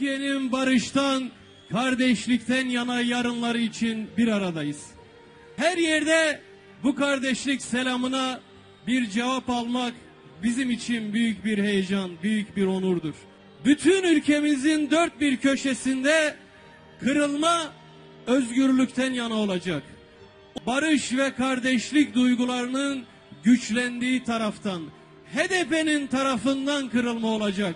Türkiye'nin barıştan, kardeşlikten yana yarınları için bir aradayız. Her yerde bu kardeşlik selamına bir cevap almak bizim için büyük bir heyecan, büyük bir onurdur. Bütün ülkemizin dört bir köşesinde kırılma özgürlükten yana olacak. Barış ve kardeşlik duygularının güçlendiği taraftan, HDP'nin tarafından kırılma olacak.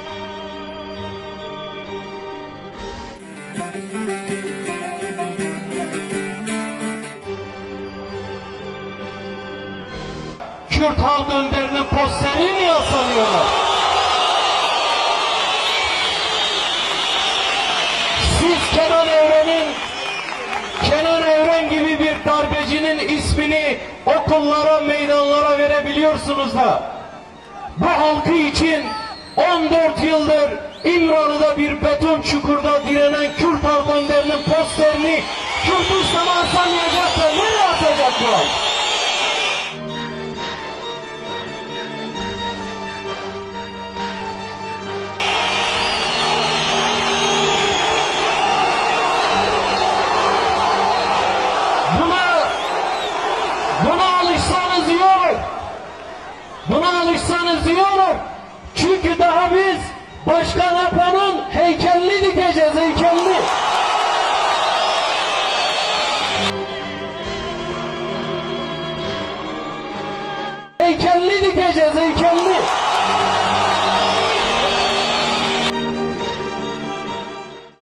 Kürt halk önderinin posterini mi yasalıyorlar? Siz Kenan Evren gibi bir darbecinin ismini okullara, meydanlara verebiliyorsunuz da bu halkı için 14 yıldır İmralı'da bir beton çukurda direnen Kürt halk önderinin posterini Kürdistan'a asamayacaklar. Nereye atacaklar? Buna alışsanız iyi olur. Çünkü daha biz Başkan Apo'nun heykelini dikeceğiz, heykelini.